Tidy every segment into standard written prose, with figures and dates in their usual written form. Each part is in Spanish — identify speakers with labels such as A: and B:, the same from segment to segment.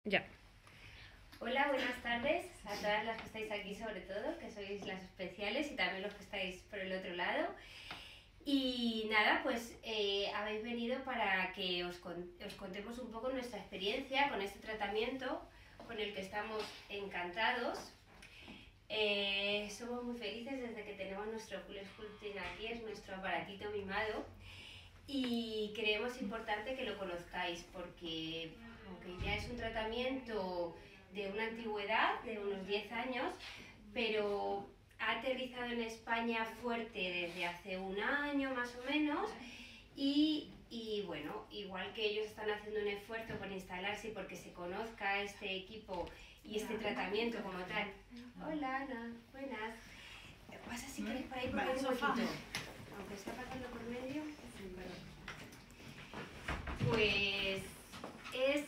A: Ya.
B: Hola, buenas tardes a todas las que estáis aquí, sobre todo, que sois las especiales, y también los que estáis por el otro lado. Y nada, pues habéis venido para que os contemos un poco nuestra experiencia con este tratamiento, con el que estamos encantados. Somos muy felices desde que tenemos nuestro Cool Sculpting aquí, es nuestro aparatito mimado. Y creemos importante que lo conozcáis porque, aunque ya es un tratamiento de una antigüedad, de unos 10 años, pero ha aterrizado en España fuerte desde hace un año más o menos y bueno, igual que ellos están haciendo un esfuerzo por instalarse y porque se conozca este equipo y este tratamiento como tal. Hola Ana, buenas. Pasa si queréis por ahí porque hay un poquito. Aunque está pasando por medio. Pues es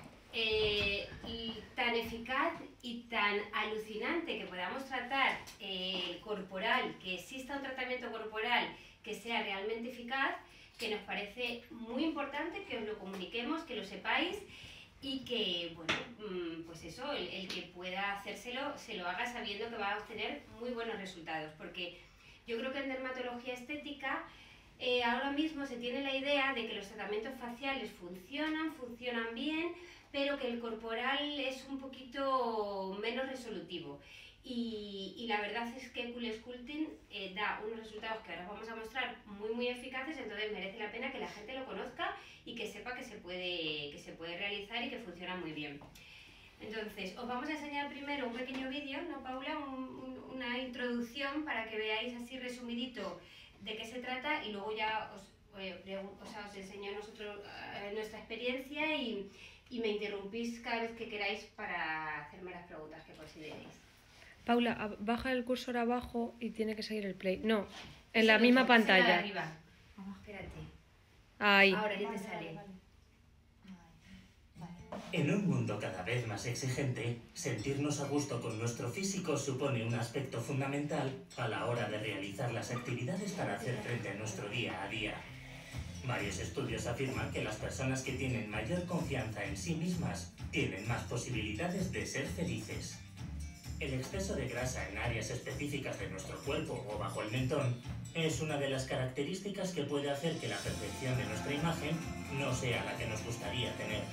B: tan eficaz y tan alucinante que podamos tratar corporal, que exista un tratamiento corporal que sea realmente eficaz, que nos parece muy importante que os lo comuniquemos, que lo sepáis y que, bueno, pues eso, el que pueda hacérselo, se lo haga sabiendo que va a obtener muy buenos resultados, porque yo creo que en dermatología estética ahora mismo se tiene la idea de que los tratamientos faciales funcionan bien, pero que el corporal es un poquito menos resolutivo. Y la verdad es que Cool Sculpting da unos resultados que ahora os vamos a mostrar muy eficaces, entonces merece la pena que la gente lo conozca y que sepa que se puede realizar y que funciona muy bien. Entonces, os vamos a enseñar primero un pequeño vídeo, ¿no, Paula? Una introducción para que veáis así resumidito de qué se trata y luego ya os enseño nuestra experiencia y me interrumpís cada vez que queráis para hacerme las preguntas que consideréis.
A: Paula, baja el cursor abajo y tiene que seguir el play. No, en
B: Sí,
A: la misma
B: no,
A: pantalla.
B: de arriba. Espérate.
A: Ahí.
B: Ahora ya te sale.
C: En un mundo cada vez más exigente, sentirnos a gusto con nuestro físico supone un aspecto fundamental a la hora de realizar las actividades para hacer frente a nuestro día a día. Varios estudios afirman que las personas que tienen mayor confianza en sí mismas tienen más posibilidades de ser felices. El exceso de grasa en áreas específicas de nuestro cuerpo o bajo el mentón es una de las características que puede hacer que la percepción de nuestra imagen no sea la que nos gustaría tener.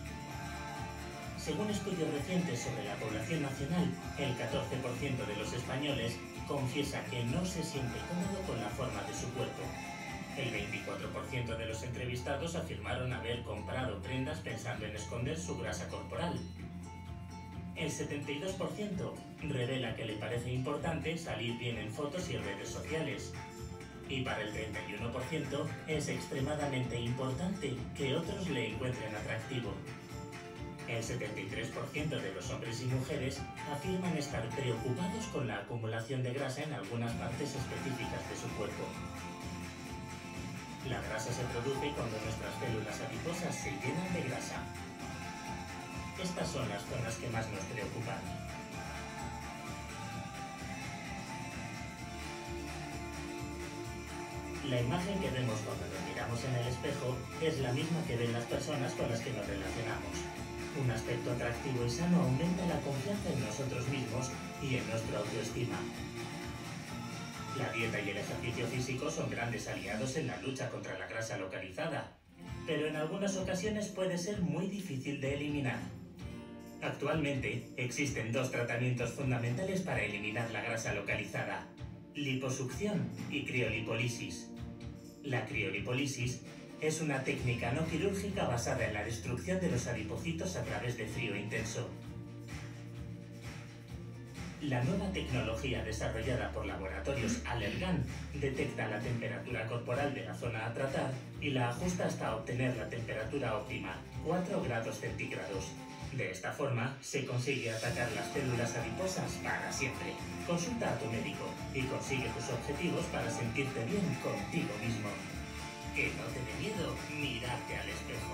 C: Según estudios recientes sobre la población nacional, el 14% de los españoles confiesa que no se siente cómodo con la forma de su cuerpo. El 24% de los entrevistados afirmaron haber comprado prendas pensando en esconder su grasa corporal. El 72% revela que le parece importante salir bien en fotos y redes sociales. Y para el 31% es extremadamente importante que otros le encuentren atractivo. El 73% de los hombres y mujeres afirman estar preocupados con la acumulación de grasa en algunas partes específicas de su cuerpo. La grasa se produce cuando nuestras células adiposas se llenan de grasa. Estas son las zonas que más nos preocupan. La imagen que vemos cuando nos miramos en el espejo es la misma que ven las personas con las que nos relacionamos. Un aspecto atractivo y sano aumenta la confianza en nosotros mismos y en nuestra autoestima. La dieta y el ejercicio físico son grandes aliados en la lucha contra la grasa localizada, pero en algunas ocasiones puede ser muy difícil de eliminar. Actualmente existen dos tratamientos fundamentales para eliminar la grasa localizada: liposucción y criolipólisis. La criolipólisis es una técnica no quirúrgica basada en la destrucción de los adipocitos a través de frío intenso. La nueva tecnología desarrollada por laboratorios Allergan detecta la temperatura corporal de la zona a tratar y la ajusta hasta obtener la temperatura óptima, 4 grados centígrados. De esta forma, se consigue atacar las células adiposas para siempre. Consulta a tu médico y consigue tus objetivos para sentirte bien contigo mismo. Que no te dé miedo mirarte al espejo.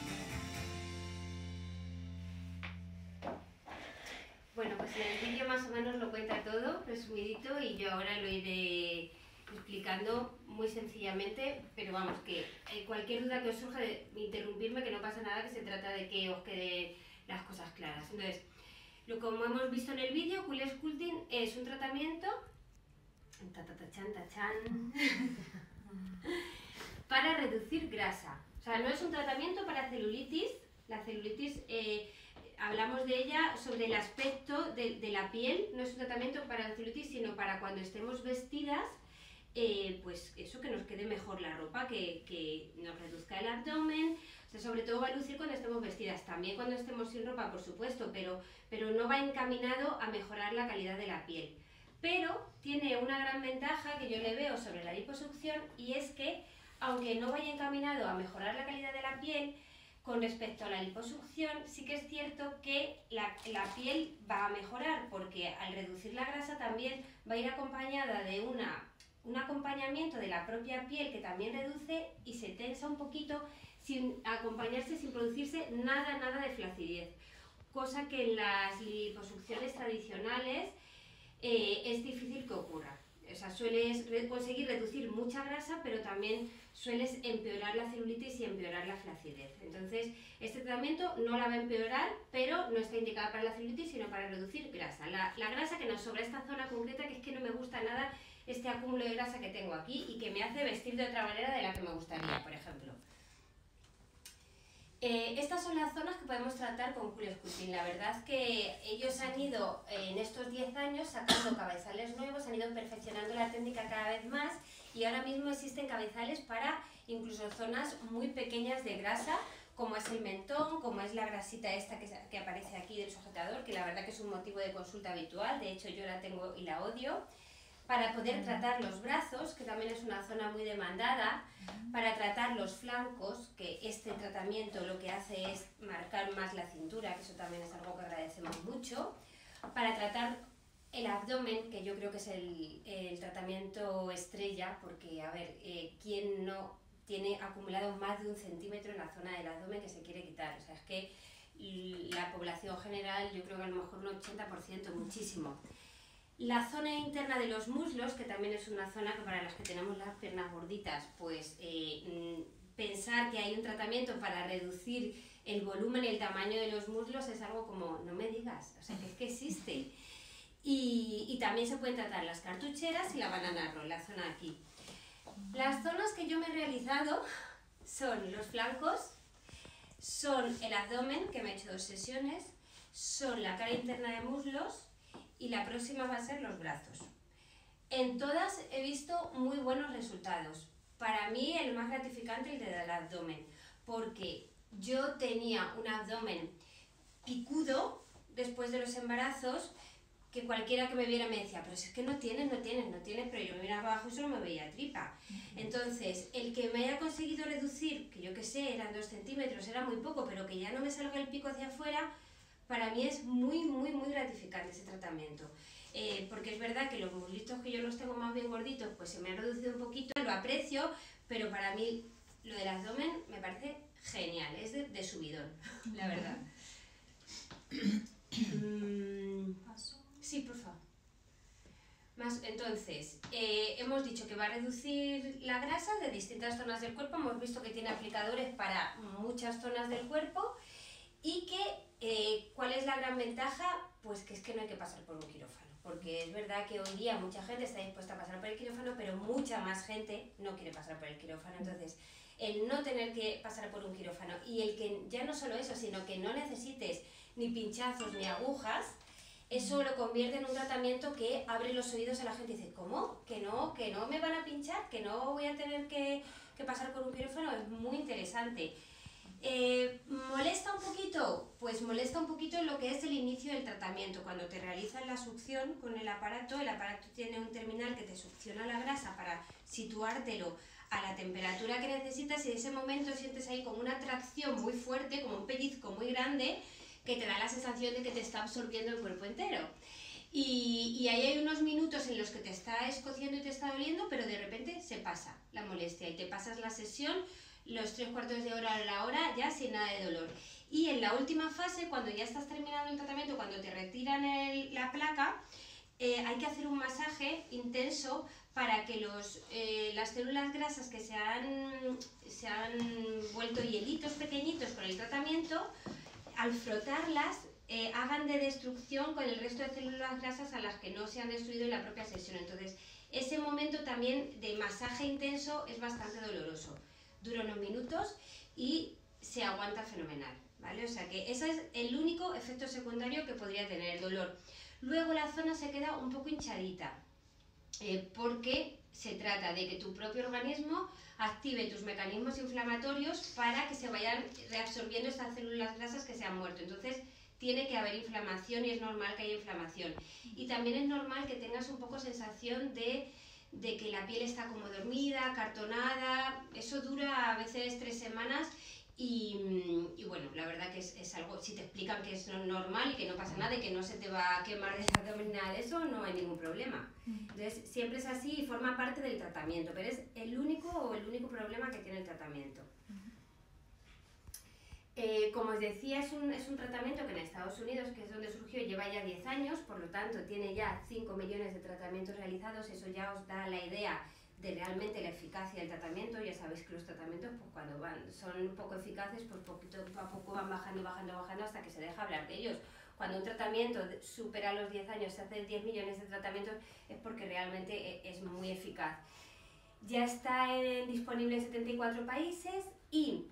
B: Bueno, pues en el vídeo más o menos lo cuenta todo, resumidito, y yo ahora lo iré explicando muy sencillamente, pero vamos, que cualquier duda que os surja, interrumpirme, que no pasa nada, que se trata de que os quede las cosas Entonces, como hemos visto en el vídeo, Cool Sculpting es un tratamiento para reducir grasa. O sea, no es un tratamiento para celulitis. La celulitis, hablamos de ella sobre el aspecto de la piel. No es un tratamiento para la celulitis, sino para cuando estemos vestidas, pues eso, que nos quede mejor la ropa, que nos reduzca el abdomen. O sea, sobre todo va a lucir cuando estemos vestidas, también cuando estemos sin ropa, por supuesto, pero no va encaminado a mejorar la calidad de la piel. Pero tiene una gran ventaja que yo le veo sobre la liposucción, y es que, aunque no vaya encaminado a mejorar la calidad de la piel, con respecto a la liposucción, sí que es cierto que la piel va a mejorar, porque al reducir la grasa también va a ir acompañada de un acompañamiento de la propia piel que también reduce y se tensa un poquito, sin acompañarse, sin producirse nada de flacidez, cosa que en las liposucciones tradicionales es difícil que ocurra. O sea, sueles conseguir reducir mucha grasa, pero también sueles empeorar la celulitis y empeorar la flacidez. Entonces, este tratamiento no la va a empeorar, pero no está indicada para la celulitis, sino para reducir grasa. La grasa que nos sobra esta zona concreta, que es que no me gusta nada este acúmulo de grasa que tengo aquí y que me hace vestir de otra manera de la que me gustaría, por ejemplo. Estas son las zonas que podemos tratar con Cool Sculpting. La verdad es que ellos han ido en estos 10 años sacando cabezales nuevos, han ido perfeccionando la técnica cada vez más, y ahora mismo existen cabezales para incluso zonas muy pequeñas de grasa, como es el mentón, como es la grasita esta que aparece aquí del sujetador, que la verdad que es un motivo de consulta habitual. De hecho, yo la tengo y la odio. Para poder tratar los brazos, que también es una zona muy demandada, para tratar los flancos, que este tratamiento lo que hace es marcar más la cintura, que eso también es algo que agradecemos mucho, para tratar el abdomen, que yo creo que es el tratamiento estrella, porque, a ver, ¿quién no tiene acumulado más de 1 centímetro en la zona del abdomen que se quiere quitar? O sea, es que la población general, yo creo que a lo mejor un 80%, muchísimo. La zona interna de los muslos, que también es una zona que para las que tenemos las piernas gorditas, pues pensar que hay un tratamiento para reducir el volumen y el tamaño de los muslos es algo como, no me digas, o sea, que es que existe. Y también se pueden tratar las cartucheras y la banana roll, la zona aquí. Las zonas que yo me he realizado son los flancos, son el abdomen, que me he hecho 2 sesiones, son la cara interna de muslos, y la próxima va a ser los brazos. En todas he visto muy buenos resultados. Para mí el más gratificante es el del abdomen, porque yo tenía un abdomen picudo después de los embarazos, que cualquiera que me viera me decía, pero si es que no tienes, pero yo me miraba abajo y solo me veía tripa. Entonces, el que me haya conseguido reducir, que yo que sé, eran 2 centímetros, era muy poco, pero que ya no me salga el pico hacia afuera, para mí es muy gratificante ese tratamiento. Porque es verdad que los muslitos, que yo los tengo más bien gorditos, pues se me han reducido un poquito, lo aprecio, pero para mí lo del abdomen me parece genial, es de subidón, la verdad. Sí, por favor. Entonces, hemos dicho que va a reducir la grasa de distintas zonas del cuerpo, hemos visto que tiene aplicadores para muchas zonas del cuerpo, y que, ¿cuál es la gran ventaja? Pues que es que no hay que pasar por un quirófano, porque es verdad que hoy día mucha gente está dispuesta a pasar por el quirófano, pero mucha más gente no quiere pasar por el quirófano. Entonces, el no tener que pasar por un quirófano, y el que ya no solo eso, sino que no necesites ni pinchazos ni agujas, eso lo convierte en un tratamiento que abre los oídos a la gente y dice, ¿cómo? ¿Que no me van a pinchar? ¿Que no voy a tener que pasar por un quirófano? Es muy interesante. ¿Molesta un poquito? Pues molesta un poquito en lo que es el inicio del tratamiento. Cuando te realizan la succión con el aparato tiene un terminal que te succiona la grasa para situártelo a la temperatura que necesitas, y en ese momento sientes ahí como una tracción muy fuerte, como un pellizco muy grande, que te da la sensación de que te está absorbiendo el cuerpo entero. Y ahí hay unos minutos en los que te está escociendo y te está doliendo, pero de repente se pasa la molestia y te pasas la sesión, los 3/4 de hora a la hora, ya sin nada de dolor. Y en la última fase, cuando ya estás terminando el tratamiento, cuando te retiran la placa, hay que hacer un masaje intenso para que las células grasas que se han vuelto hielitos pequeñitos con el tratamiento, al frotarlas, hagan de destrucción con el resto de células grasas a las que no se han destruido en la propia sesión. Entonces, ese momento también de masaje intenso es bastante doloroso. Dura unos minutos y se aguanta fenomenal, ¿vale? O sea que ese es el único efecto secundario que podría tener el dolor. Luego la zona se queda un poco hinchadita, porque se trata de que tu propio organismo active tus mecanismos inflamatorios para que se vayan reabsorbiendo estas células grasas que se han muerto. Entonces tiene que haber inflamación y es normal que haya inflamación. Y también es normal que tengas un poco sensación de que la piel está como dormida, acartonada. Eso dura a veces 3 semanas y bueno, la verdad que es algo, si te explican que es normal y que no pasa nada y que no se te va a quemar del abdomen ni nada de eso, no hay ningún problema. Entonces siempre es así y forma parte del tratamiento, pero es el único problema que tiene el tratamiento. Como os decía, es un tratamiento que en Estados Unidos, que es donde surgió, lleva ya 10 años, por lo tanto tiene ya 5 millones de tratamientos realizados. Eso ya os da la idea de realmente la eficacia del tratamiento. Ya sabéis que los tratamientos, pues cuando son poco eficaces, pues poquito a poco van bajando hasta que se deja hablar de ellos. Cuando un tratamiento supera los 10 años, se hacen 10 millones de tratamientos, es porque realmente es muy eficaz. Ya está disponible en 74 países y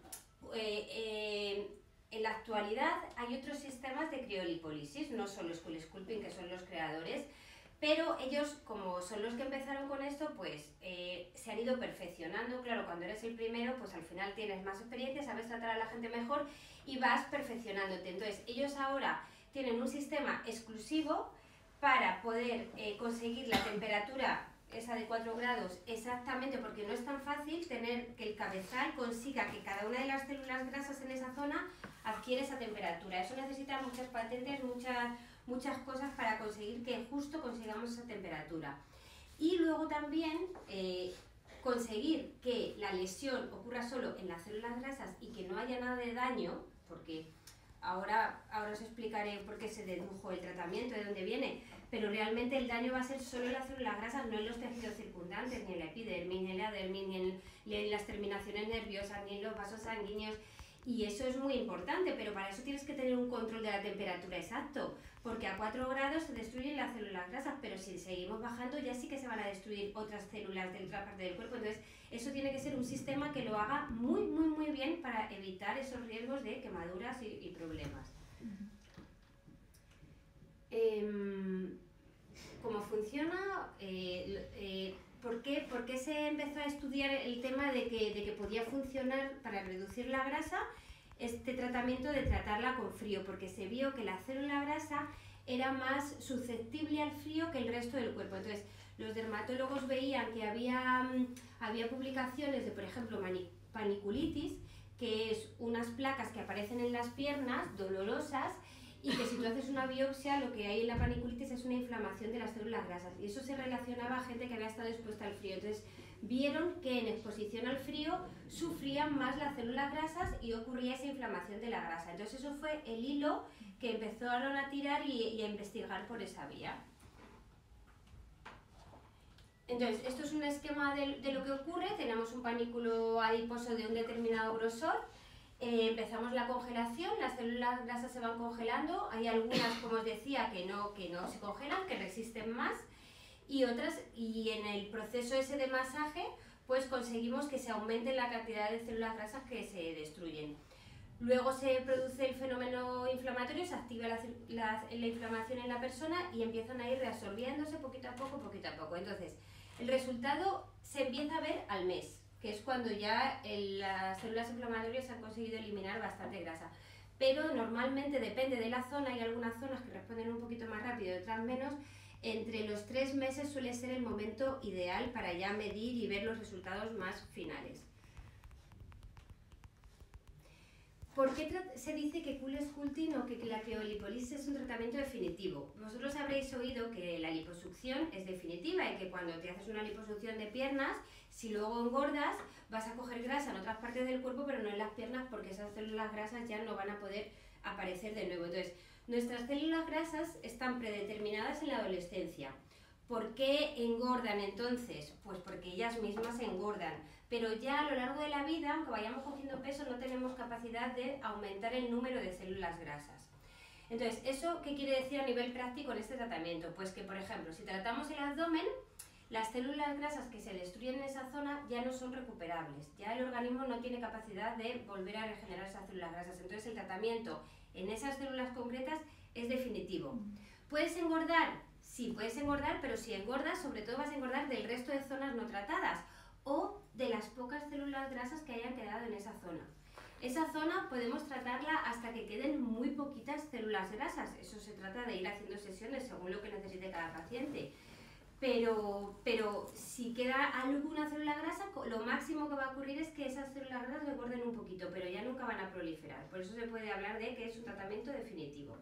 B: en la actualidad hay otros sistemas de criolipólisis, no solo Skull Sculpting, que son los creadores, pero ellos, como son los que empezaron con esto, pues se han ido perfeccionando. Claro, cuando eres el primero, pues al final tienes más experiencia, sabes tratar a la gente mejor y vas perfeccionándote. Entonces, ellos ahora tienen un sistema exclusivo para poder conseguir la temperatura esa de 4 grados exactamente, porque no es tan fácil tener que el cabezal consiga que cada una de las células grasas en esa zona adquiere esa temperatura. Eso necesita muchas patentes, muchas cosas para conseguir que justo consigamos esa temperatura. Y luego también conseguir que la lesión ocurra solo en las células grasas y que no haya nada de daño, porque ahora os explicaré por qué se dedujo el tratamiento, de dónde viene, pero realmente el daño va a ser solo en las células grasas, no en los tejidos circundantes, ni en la epidermis, ni en la dermis, ni en las terminaciones nerviosas, ni en los vasos sanguíneos. Y eso es muy importante, pero para eso tienes que tener un control de la temperatura exacto, porque a 4 grados se destruyen las células grasas, pero si seguimos bajando ya sí que se van a destruir otras células de otra parte del cuerpo. Entonces eso tiene que ser un sistema que lo haga muy bien para evitar esos riesgos de quemaduras y problemas. ¿Cómo funciona? ¿Por qué se empezó a estudiar el tema de que podía funcionar para reducir la grasa este tratamiento de tratarla con frío? Porque se vio que la célula grasa era más susceptible al frío que el resto del cuerpo. Entonces, los dermatólogos veían que había publicaciones de, por ejemplo, paniculitis, que es unas placas que aparecen en las piernas, dolorosas, y que si tú haces una biopsia, lo que hay en la paniculitis es una inflamación de las células grasas. Y eso se relacionaba a gente que había estado expuesta al frío. Entonces, vieron que en exposición al frío sufrían más las células grasas y ocurría esa inflamación de la grasa. Entonces, eso fue el hilo que empezaron a tirar y a investigar por esa vía. Entonces, esto es un esquema de lo que ocurre. Tenemos un panículo adiposo de un determinado grosor. Empezamos la congelación, las células grasas se van congelando, hay algunas, como os decía, que no se congelan, que resisten más, y otras, y en el proceso ese de masaje, pues conseguimos que se aumente la cantidad de células grasas que se destruyen. Luego se produce el fenómeno inflamatorio, se activa la inflamación en la persona y empiezan a ir reabsorbiéndose poquito a poco. Entonces, el resultado se empieza a ver al mes, que es cuando ya las células inflamatorias han conseguido eliminar bastante grasa. Pero normalmente depende de la zona, hay algunas zonas que responden un poquito más rápido y otras menos. Entre los 3 meses suele ser el momento ideal para ya medir y ver los resultados más finales. ¿Por qué se dice que Skull Sculpting o que la criolipólisis es un tratamiento definitivo? Vosotros habréis oído que la liposucción es definitiva y que cuando te haces una liposucción de piernas, si luego engordas, vas a coger grasa en otras partes del cuerpo, pero no en las piernas, porque esas células grasas ya no van a poder aparecer de nuevo. Entonces, nuestras células grasas están predeterminadas en la adolescencia. ¿Por qué engordan entonces? Pues porque ellas mismas engordan. Pero ya a lo largo de la vida, aunque vayamos cogiendo peso, no tenemos capacidad de aumentar el número de células grasas. Entonces, ¿eso qué quiere decir a nivel práctico en este tratamiento? Pues que, por ejemplo, si tratamos el abdomen, las células grasas que se destruyen en esa zona ya no son recuperables, ya el organismo no tiene capacidad de volver a regenerar esas células grasas, entonces el tratamiento en esas células concretas es definitivo. ¿Puedes engordar? Sí, puedes engordar, pero si engordas, sobre todo vas a engordar del resto de zonas no tratadas o de las pocas células grasas que hayan quedado en esa zona. Esa zona podemos tratarla hasta que queden muy poquitas células grasas. Eso se trata de ir haciendo sesiones según lo que necesite cada paciente. Pero si queda alguna célula grasa, lo máximo que va a ocurrir es que esas células grasas engorden un poquito, pero ya nunca van a proliferar. Por eso se puede hablar de que es un tratamiento definitivo.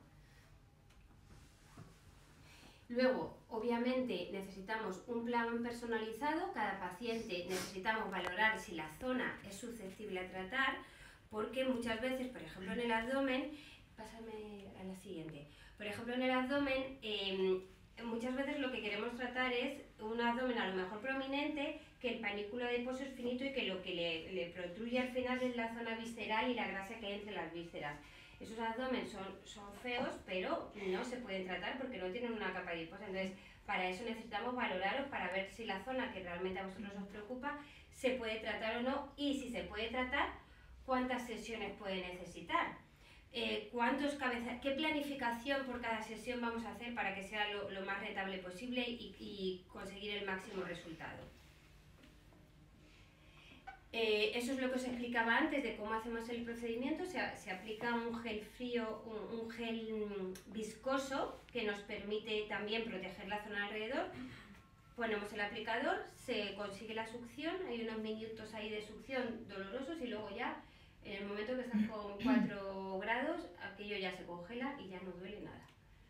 B: Luego, obviamente, necesitamos un plan personalizado. Cada paciente necesitamos valorar si la zona es susceptible a tratar, porque muchas veces, por ejemplo, en el abdomen, pásame a la siguiente, por ejemplo, en el abdomen, muchas veces lo que queremos tratar es un abdomen a lo mejor prominente, que el panículo adiposo es finito y que lo que le protruye al final es la zona visceral y la grasa que hay entre las vísceras. Esos abdomen son feos, pero no se pueden tratar porque no tienen una capa adiposa. Entonces, para eso necesitamos valorarlos para ver si la zona que realmente a vosotros os preocupa se puede tratar o no, y si se puede tratar, cuántas sesiones puede necesitar. ¿Qué planificación por cada sesión vamos a hacer para que sea lo más rentable posible y conseguir el máximo resultado? Eso es lo que os explicaba antes de cómo hacemos el procedimiento. Se aplica un gel frío, un gel viscoso que nos permite también proteger la zona alrededor. Ponemos el aplicador, se consigue la succión, hay unos minutos ahí de succión dolorosos y luego ya, en el momento que estás con 4 grados, aquello ya se congela y ya no duele nada.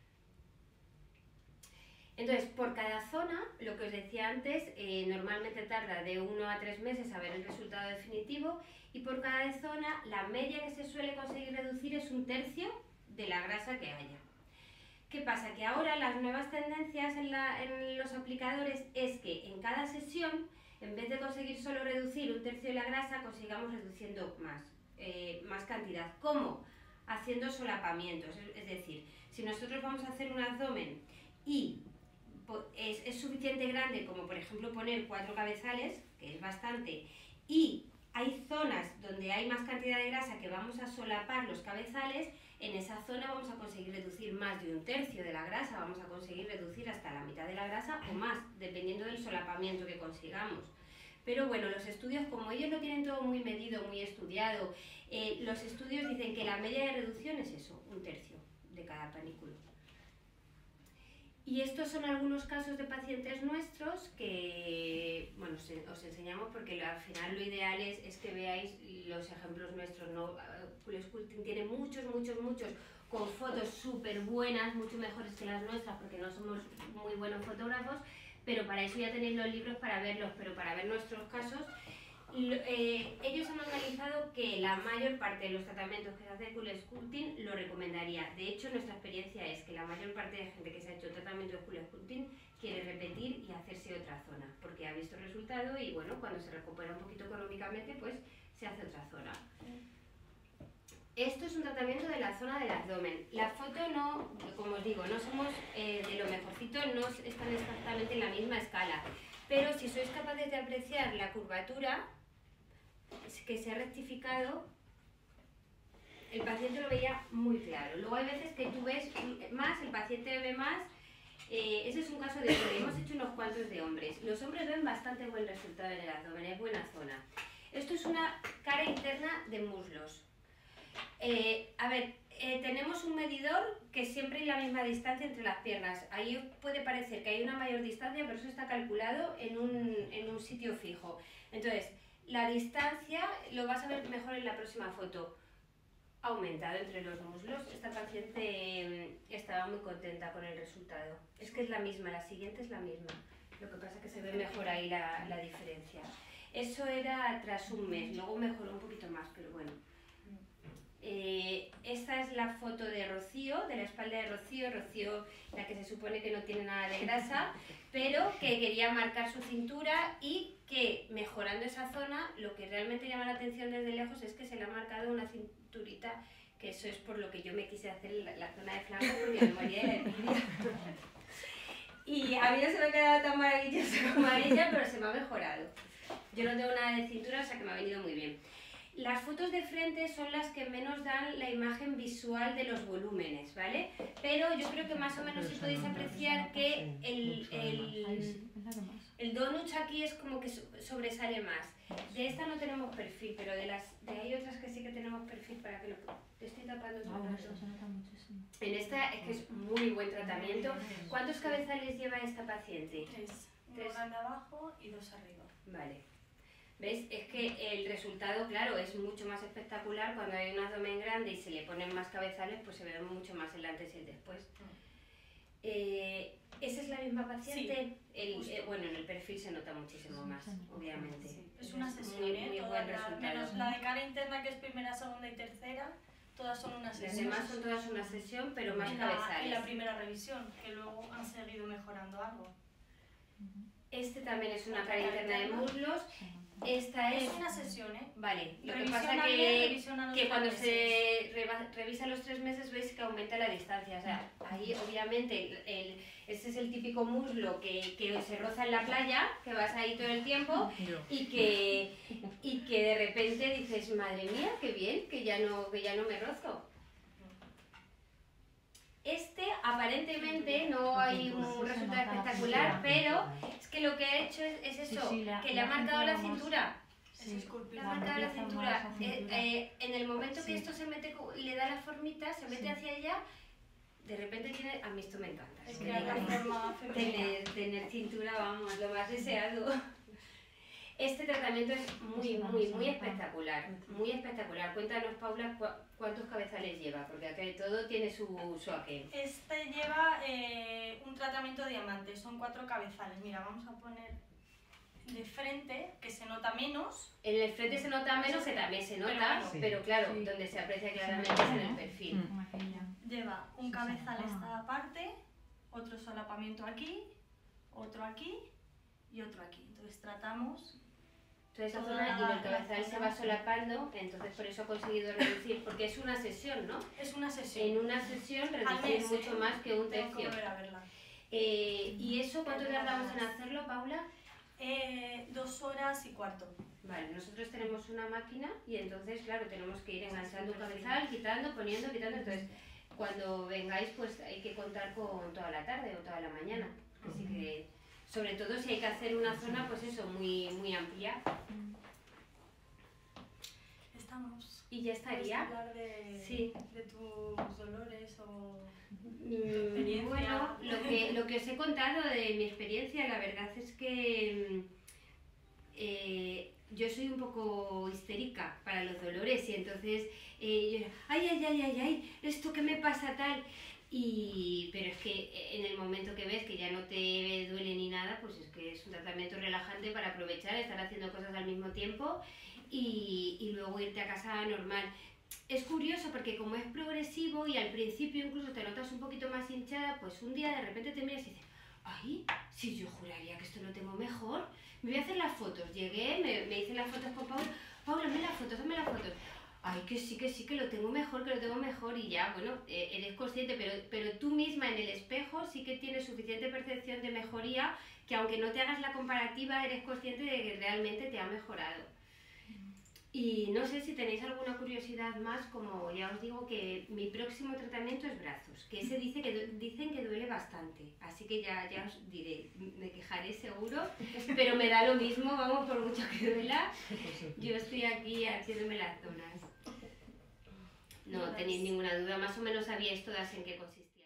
B: Entonces, por cada zona, lo que os decía antes, normalmente tarda de 1 a 3 meses a ver el resultado definitivo, y por cada zona la media que se suele conseguir reducir es 1/3 de la grasa que haya. ¿Qué pasa? Que ahora las nuevas tendencias en los aplicadores es que en cada sesión, en vez de conseguir solo reducir 1/3 de la grasa, consigamos reduciendo más cantidad. ¿Cómo? Haciendo solapamientos. Es decir, si nosotros vamos a hacer un abdomen y es suficiente grande como por ejemplo poner 4 cabezales, que es bastante, y hay zonas donde hay más cantidad de grasa que vamos a solapar los cabezales, en esa zona vamos a conseguir reducir más de 1/3 de la grasa, vamos a conseguir reducir hasta la mitad de la grasa o más, dependiendo del solapamiento que consigamos. Pero bueno, los estudios, como ellos lo tienen todo muy medido, muy estudiado, los estudios dicen que la media de reducción es eso, 1/3 de cada panículo. Y estos son algunos casos de pacientes nuestros que, bueno, os enseñamos porque al final lo ideal es que veáis los ejemplos nuestros, ¿no? Culesculpting tiene muchos, con fotos súper buenas, mucho mejores que las nuestras porque no somos muy buenos fotógrafos, pero para eso ya tenéis los libros para verlos, pero para ver nuestros casos, ellos han analizado que la mayor parte de los tratamientos que se hace Culesculpting lo recomendaría. De hecho, nuestra experiencia es que la mayor parte de gente que se ha hecho tratamiento de Culesculpting quiere repetir y hacerse otra zona, porque ha visto el resultado y bueno, cuando se recupera un poquito económicamente, pues se hace otra zona. Esto es un tratamiento de la zona del abdomen. La foto no, como os digo, no somos de lo mejorcito, no están exactamente en la misma escala, pero si sois capaces de apreciar la curvatura que se ha rectificado, el paciente lo veía muy claro. Luego hay veces que tú ves más, el paciente ve más. Ese es un caso de hombre, hemos hecho unos cuantos de hombres. Los hombres ven bastante buen resultado en el abdomen, es buena zona. Esto es una cara interna de muslos. Tenemos un medidor que siempre hay la misma distancia entre las piernas. Ahí puede parecer que hay una mayor distancia, pero eso está calculado en un sitio fijo. Entonces, la distancia lo vas a ver mejor en la próxima foto. Ha aumentado entre los muslos. Esta paciente estaba muy contenta con el resultado. Es que es la misma, la siguiente es la misma. Lo que pasa es que se ve mejor ahí la diferencia. Eso era tras un mes, luego mejoró un poquito más, pero bueno. Esta es la foto de Rocío, de la espalda de Rocío, la que se supone que no tiene nada de grasa, pero que quería marcar su cintura y que mejorando esa zona, lo que realmente llama la atención desde lejos es que se le ha marcado una cinturita que eso es por lo que yo me quise hacer la zona de flanco, porque me moría de la envidia. Y a mí no se me ha quedado tan maravilloso como a ella, pero se me ha mejorado. Yo no tengo nada de cintura, o sea que me ha venido muy bien. Las fotos de frente son las que menos dan la imagen visual de los volúmenes, ¿vale? Pero yo creo que más o menos sí podéis apreciar que el donut aquí es como que sobresale más. De esta no tenemos perfil, pero de hay otras que sí que tenemos perfil para que lo... Te estoy tapando todo el rato. En esta es que es muy buen tratamiento. ¿Cuántos cabezales lleva esta paciente?
D: 3. Uno grande abajo y 2 arriba.
B: Vale. ¿Veis? Es que el resultado, claro, es mucho más espectacular cuando hay un abdomen grande y se le ponen más cabezales, pues se ve mucho más el antes y el después. ¿Esa es la misma paciente?
D: Sí,
B: bueno, en el perfil se nota muchísimo más, obviamente.
D: Sí, es una sesión,
B: muy buen resultado.
D: menos la de cara interna, que es primera, segunda y tercera, todas son una
B: Las
D: sesión.
B: demás son todas una sesión, pero más
D: en
B: cabezales.
D: la primera revisión, que luego han seguido mejorando algo.
B: Este también es una cara interna de muslos. Esta es...
D: Es una sesión, ¿eh?
B: Vale, lo que
D: Revisión
B: pasa
D: al mes, revisión a los
B: que
D: 3
B: cuando
D: meses.
B: se revisa los 3 meses veis que aumenta la distancia. O sea, ahí obviamente ese es el típico muslo que se roza en la playa, que vas ahí todo el tiempo y que de repente dices, madre mía, qué bien, que ya no me rozo. Este aparentemente no hay un resultado espectacular, pero es que lo que ha hecho es eso, que le ha marcado la cintura.
D: Es esculpido.
B: Le ha marcado la cintura. En el momento que esto se mete, le da la formita, se mete hacia allá, de repente tiene... A mí esto me encanta.
D: Es que la forma femenina.
B: Tener cintura, vamos, lo más deseado. Este tratamiento es muy espectacular, muy espectacular. Cuéntanos, Paula, cuántos cabezales lleva, porque acá de todo tiene su aquel.
D: Este lleva un tratamiento diamante, son 4 cabezales. Mira, vamos a poner de frente, que se nota menos.
B: En el frente se nota menos, que también se nota, pero claro, donde se aprecia claramente es en el perfil.
D: Lleva un cabezal esta parte, otro solapamiento aquí, otro aquí y otro aquí. Entonces tratamos...
B: Toda esa zona y el cabezal se va solapando, entonces por eso ha conseguido reducir, porque es una sesión, ¿no?
D: Es una sesión.
B: En una sesión reducir mucho más que un
D: Tengo que
B: tercio.
D: volver a verla.
B: ¿Y eso cuánto tardamos en hacerlo, Paula?
D: 2 horas y cuarto.
B: Vale, nosotros tenemos una máquina y entonces, claro, tenemos que ir enganchando un cabezal, quitando, poniendo, quitando. Entonces, cuando vengáis, pues hay que contar con toda la tarde o toda la mañana. Así que, sobre todo si hay que hacer una zona, pues eso, muy amplia.
D: Estamos.
B: Y ya estaría.
D: ¿Puedes hablar de tus dolores o experiencia?
B: Bueno, lo que os he contado de mi experiencia, la verdad es que yo soy un poco histérica para los dolores y entonces, ay, esto que me pasa tal. Pero es que en el momento que ves que ya no te duele ni nada, pues es que es un tratamiento relajante para aprovechar, estar haciendo cosas al mismo tiempo y luego irte a casa normal. Es curioso porque como es progresivo y al principio incluso te notas un poquito más hinchada, pues un día de repente te miras y dices, ay, si yo juraría que esto lo tengo mejor, me voy a hacer las fotos. Llegué, me hice las fotos con Paula, hazme las fotos. Ay, que sí, que lo tengo mejor y ya, bueno, eres consciente, pero tú misma en el espejo sí que tienes suficiente percepción de mejoría que aunque no te hagas la comparativa, eres consciente de que realmente te ha mejorado. Y no sé si tenéis alguna curiosidad más, como ya os digo que mi próximo tratamiento es brazos, que ese dicen que duele bastante, así que ya os diré, me quejaré seguro, pero me da lo mismo, vamos, por mucho que duela, yo estoy aquí haciéndome las zonas. No tenéis ninguna duda, más o menos sabíais todas en qué consiste.